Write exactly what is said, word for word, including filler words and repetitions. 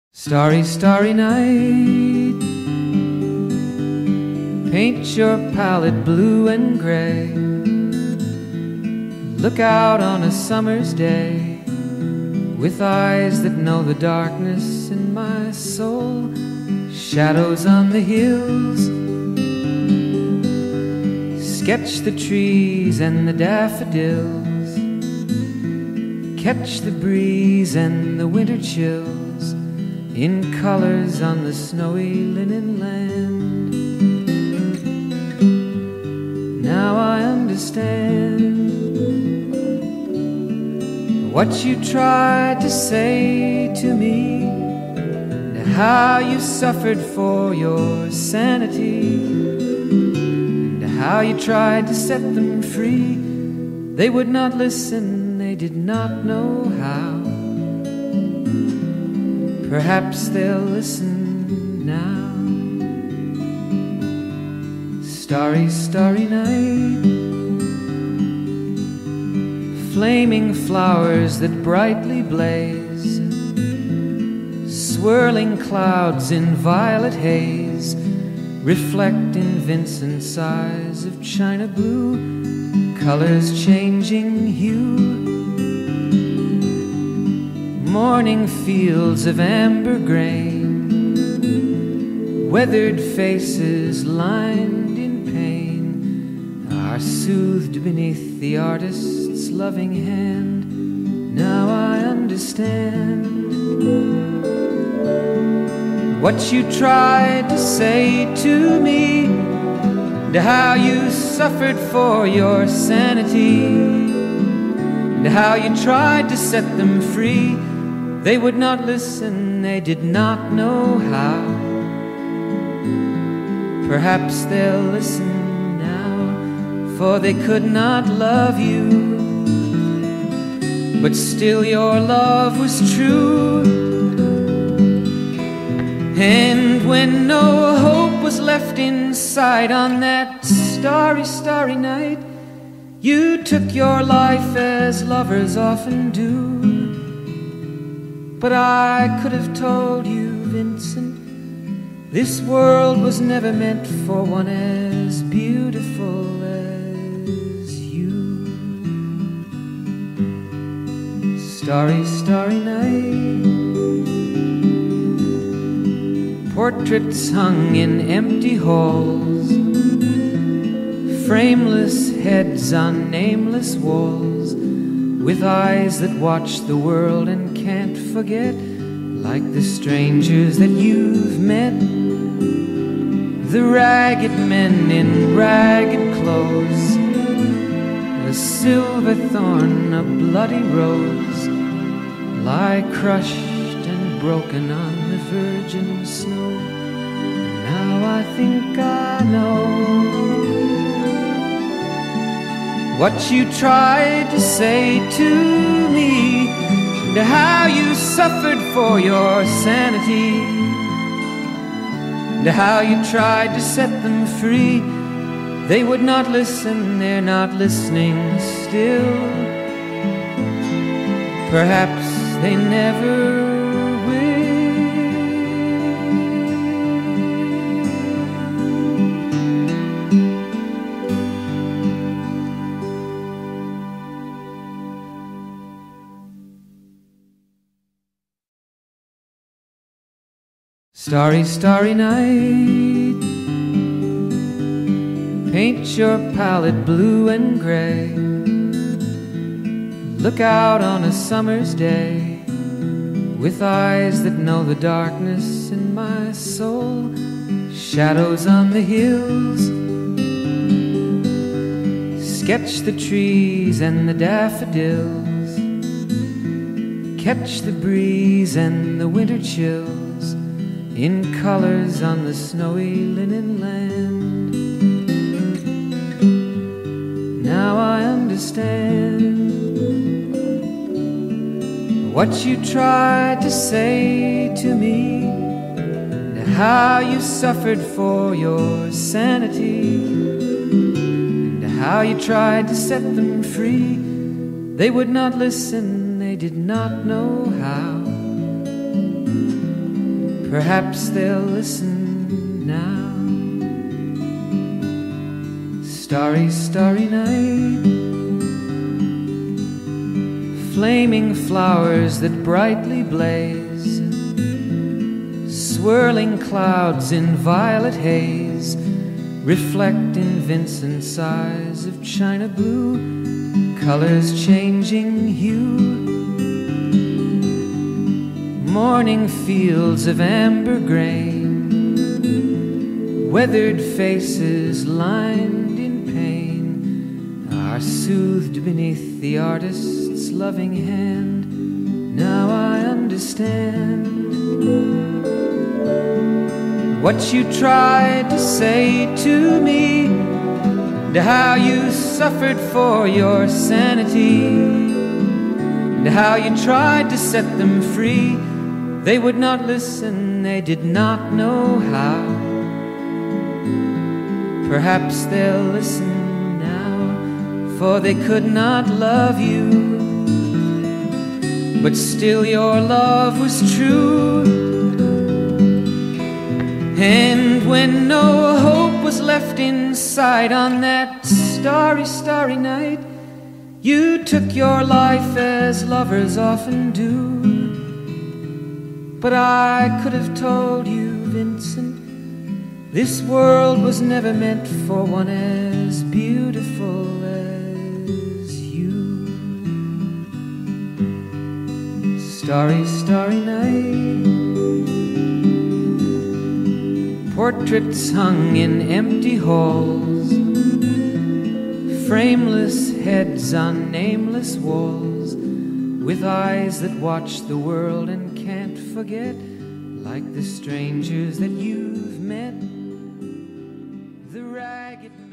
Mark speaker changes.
Speaker 1: Starry, starry night, paint your palette blue and gray. Look out on a summer's day with eyes that know the darkness in my soul. Shadows on the hills, sketch the trees and the daffodils, catch the breeze and the winter chills in colors on the snowy linen land. Now I understand what you tried to say to me, and how you suffered for your sanity, and how you tried to set them free. They would not listen, they did not know how. Perhaps they'll listen now. Starry, starry night, flaming flowers that brightly blaze, swirling clouds in violet haze, reflect in Vincent's eyes of china blue, colors changing hue. Morning fields of amber grain, weathered faces lined in pain, are soothed beneath the artist's loving hand. Now I understand what you tried to say to me, and how you suffered for your sanity, and how you tried to set them free. They would not listen, they did not know how. Perhaps they'll listen now, for they could not love you, but still your love was true. And when no hope was left inside on that starry, starry night, you took your life as lovers often do. But I could have told you, Vincent, this world was never meant for one as beautiful as you. Starry, starry night, portraits hung in empty halls, frameless heads on nameless walls, with eyes that watch the world and can't forget, like the strangers that you've met, the ragged men in ragged clothes, a silver thorn, a bloody rose, lie crushed and broken on the virgin snow. And now I think I know what you tried to say to me, and how you suffered for your sanity, and how you tried to set them free. They would not listen, they're not listening still. Perhaps they never Starry, starry night, paint your palette blue and gray. Look out on a summer's day with eyes that know the darkness in my soul. Shadows on the hills, sketch the trees and the daffodils, catch the breeze and the winter chills in colors on the snowy linen land. Now I understand what you tried to say to me, and how you suffered for your sanity, and how you tried to set them free. They would not listen, they did not know how. Perhaps they'll listen now. Starry, starry night, flaming flowers that brightly blaze, swirling clouds in violet haze, reflect in Vincent's eyes of china blue, colors changing hue. Morning fields of amber grain, weathered faces lined in pain, are soothed beneath the artist's loving hand. Now I understand what you tried to say to me, and how you suffered for your sanity, and how you tried to set them free. They would not listen, they did not know how. Perhaps they'll listen now, for they could not love you, but still your love was true. And when no hope was left inside on that starry, starry night, you took your life as lovers often do. But I could have told you, Vincent, this world was never meant for one as beautiful as you. Starry, starry night, portraits hung in empty halls, frameless heads on nameless walls, with eyes that watch the world and can't forget, like the strangers that you've met, the ragged